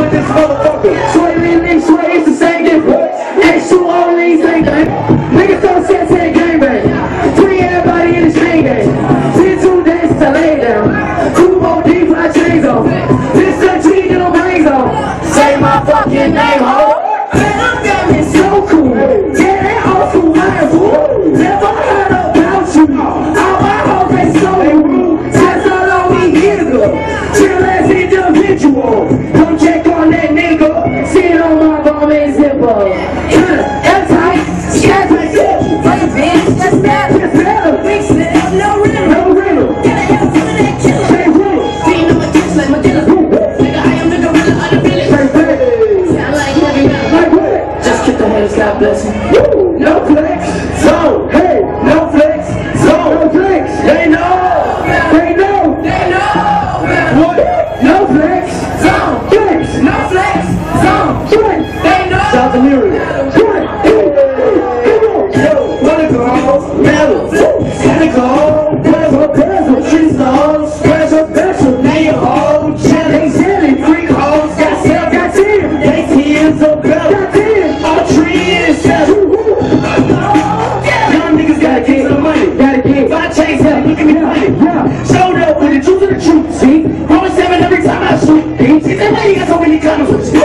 with this motherfucker. Sway, it's the same difference. X2 only, same thing. Niggas don't say gangbang. Free everybody in the chain gang. 10-2 dances to lay down. 2 more deep, fly chains on. This country, get no brains on. Say my fucking name, ho. Man, I'm down here so cool. Yeah, they all cool, man, fool. Never heard about you. All my hoes, they so rude. That's all on me, nigga. Chill as individual. Come check on that nigga. Sit on my bum and zipper. Airtight, that's my shit. Fuck a bitch, that's better. That's better. Big slip, no riddle. No riddle. Get a hell to that killer. Say riddle. Being on my dick like my killer. Nigga, I am the gorilla of the village. Say sound like heavy metal. Like what? Just kick the hands, God bless him. No flex, zone. Hey, no flex, zone. No flex. They know. They know. They know. What? No flex, zone. Flex. No flex, zone. Flex. They know. Shout the mirror. Showed up with the truth of the truth. See, always 7 every time I shoot. See, that way you got so many comments.